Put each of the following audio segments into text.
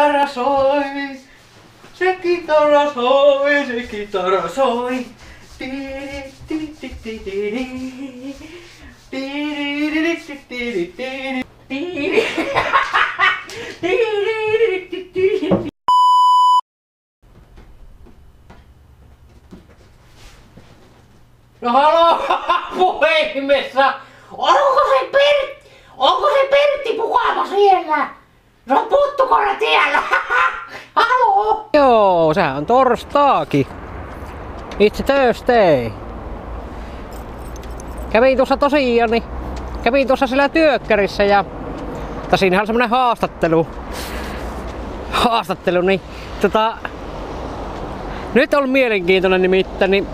kitara soi. Se kitara soi, se kitara soi. No haloo, puhelimessa! Onko se Pertti Pukama siellä? Se on puttukora tiellä! Haloo! Joo, sehän on torstaakin. It's Thursday. Kävin tuossa tosiaan, niin kävin tuossa siellä työkkärissä ja siinähän on semmonen haastattelu, niin nyt on mielenkiintoinen nimittäin, niin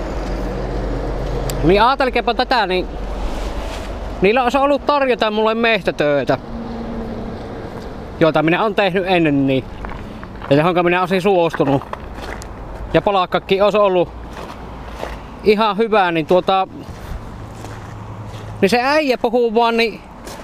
ajatelkeepa tätä, niin niillä olisi ollut tarjota mulle mehtätöitä, joita minä olen tehnyt ennen niin, ja johonka minä olisin suostunut. Ja palakkakin olisi ollut ihan hyvä, niin niin se äijä puhuu vaan, niin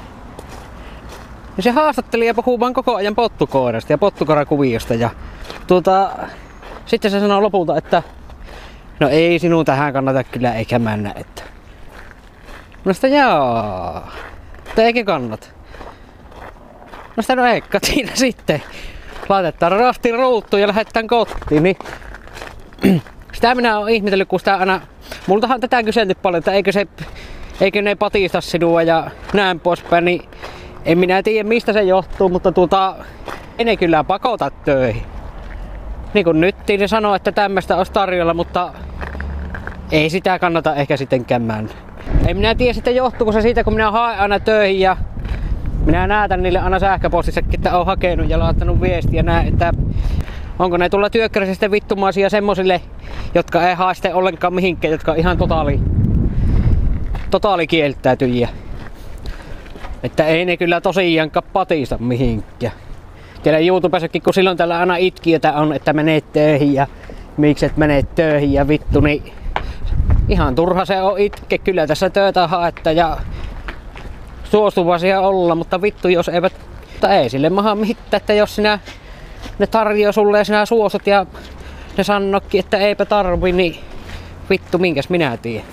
se haastattelija puhuu vaan koko ajan pottukoirasta ja pottukoirakuviosta ja sitten se sanoo lopulta, että no ei sinun tähän kannata kyllä eikä mennä, että no sitä jaa, mutta eikä kannata. No sitä no eikka siinä sitten. Laitetaan rasti ruutuun ja lähdetään kotiin, niin sitä minä oon ihmetellyt, kun sitä aina multahan on tätä kyselty paljon, että eikö ne patista sinua ja näin poispäin, niin en minä tiedä mistä se johtuu, mutta ei ne kyllä pakota töihin. Niin kuin nyt ne sanoo, että tämmöistä olisi tarjolla, mutta ei sitä kannata ehkä sittenkään mennä. En minä tiedä sitten johtuuko se siitä, kun minä haen aina töihin ja minä näytän niille aina sähköpostissakin, että olen hakenut ja laittanut viestiä näin, että onko ne tulla työkkärissä sitten vittumaisia semmosille, jotka ei hae sitten ollenkaan mihinkään, jotka on ihan totaali kieltäytyjiä. Että ei ne kyllä tosiaankaan patista mihinkään. Siellä YouTubessakin, kun silloin tällä aina itkiötä on, että menet töihin ja miksi et menet töihin ja vittu, niin ihan turha se on itke. Kyllä tässä töitä haetta ja suostuvaisia olla, mutta vittu jos eivät, mutta ei sille maha mitään, että jos ne tarjoaa sulle ja sinä suostut ja ne sanokki, että eipä tarvi, niin vittu minkäs minä tiedän.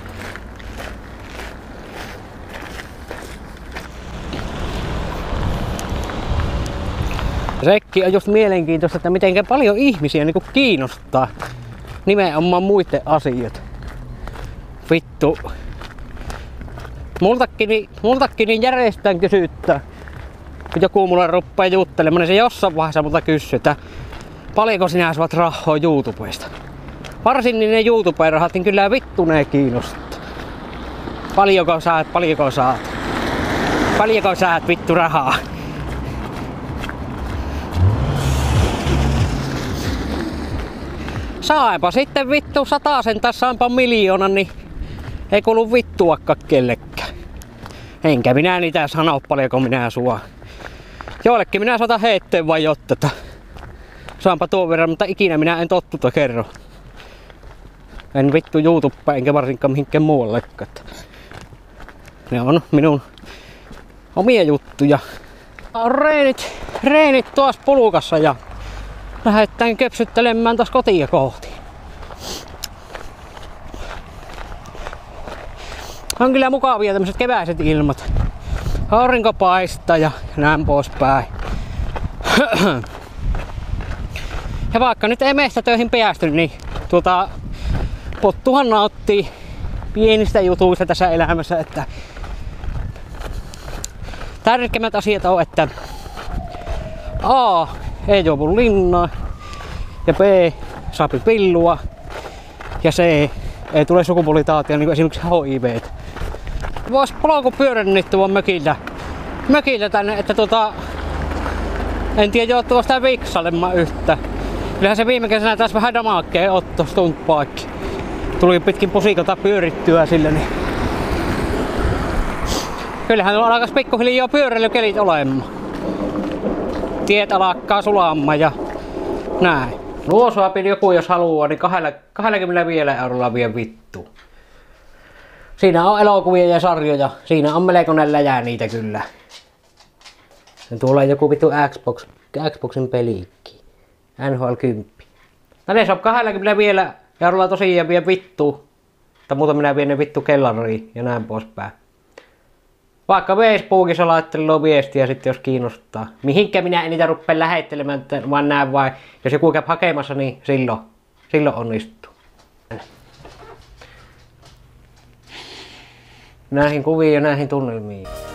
Sekin on just mielenkiintoista, että miten paljon ihmisiä niin kiinnostaa nimenomaan muiden asiat. Vittu. Multakin niin järjestään kysyttää. Kun joku mulle ruppaa juttelemaan, niin se jossain vaiheessa multa kysyy, että paljonko sinä saat rahaa YouTubesta. Varsin niin ne YouTube-rahat, niin kyllä vittu ne kiinnostaa. Paljonko saat vittu rahaa. Saanpa sitten vittu 100 tai saanpa 1 000 000, niin ei kuulu vittuakaan kellekään. Enkä minä niitä sano paljonko minä sua. Joillekin minä saatan heittää vai jotteta. Saanpa tuon verran, mutta ikinä minä en tottuta kerro. En vittu YouTubea enkä varsinkaan mihinkään muuallekaan. Ne on minun omia juttuja. On reenit tuossa pulukassa ja lähdetään köpsyttelemään taas kotia kohti. On kyllä mukavia tämmöiset keväiset ilmat. Aurinko paistaa ja näin poispäin. Ja vaikka nyt ei mehtätöihin päästy, niin pottuhan nauttii pienistä jutuista tässä elämässä, että tärkeimmät asiat on, että A. Ei juovu linnaa ja B. Saapi pillua ja C. Ei tule sukupuolitautia, niin kuin esimerkiksi HIV. Vois polkupyörännit tuon mökillä tänne, että en tiedä joutuuko sitä viksailemaan yhtä. Kyllähän se viime kesänä taas vähän damakkeen otto stuntpaikki. Tuli pitkin pusikolta pyörittyä sille, niin kyllähän tuolla alkas pikkuhiljaa pyöräilykelit olemaan. Tiet alkaa sulaamaan ja näin. Nuo pidi joku jos haluaa, niin 25 € vie vittu. Siinä on elokuvia ja sarjoja. Siinä on melkoinen läjä niitä kyllä. Ja tuolla on joku vittu Xbox. Xboxin pelikki. NHL 10. No ne saa 20 vielä eurolla tosiaan vie vittu. Tai muuten minä vien ne vittu kellariin ja näin poispäin. Vaikka Facebookissa laittelee viestiä sitten jos kiinnostaa. Mihinkä minä en niitä rupea lähettelemään, vaan näin vai. Jos joku käy hakemassa, niin silloin onnistuu. Näihin kuviin ja näihin tunnelmiin.